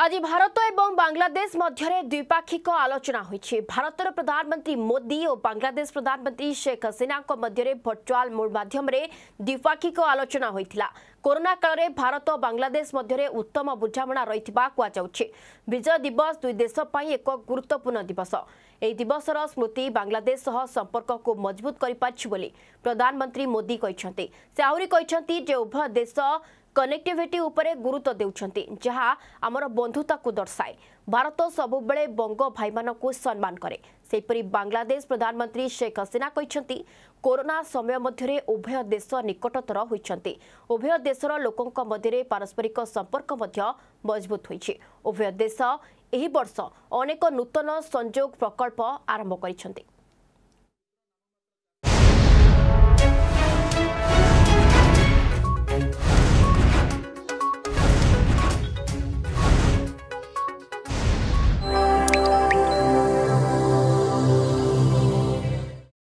आज भारत और बांग्लादेश मध्य द्विपाक्षिक आलोचना होईछि। भारतर प्रधानमंत्री मोदी और बांग्लादेश प्रधानमंत्री शेख हसीना मध्य वर्चुआल मोड माध्यम द्विपाक्षिक आलोचना होइथिला। कोरोना काल में भारत और बांग्लादेश मध्य उत्तम बुझामणा रहिथिबा कुआଯାउछि। विजय दिवस दुई देश पई एक गुरुत्वपूर्ण दिवस। एही दिवसर स्मृति बांग्लादेश सह संपर्क को मजबूत करि पाछि बोली प्रधानमंत्री मोदी कहिसंती। से आहुरी कहिसंती जे उभय देश कनेक्टिविटी उपरे गुरुत्व देउछंती, जहाँ आमर बंधुता को दर्शाए। भारत सबुबले बंग भाई मानकु सम्मान करे। सेपरी बांग्लादेश प्रधानमंत्री शेख हसीना कहिसंती कोरोना समय मध्य उभय देश निकटतर होइछंती। उभय देशर लोकंक मध्य पारस्परिक संपर्क मध्य मजबूत होइछि। उभय देश एही वर्ष अनेक नूतन संयोग प्रकल्प आरंभ करिसंती।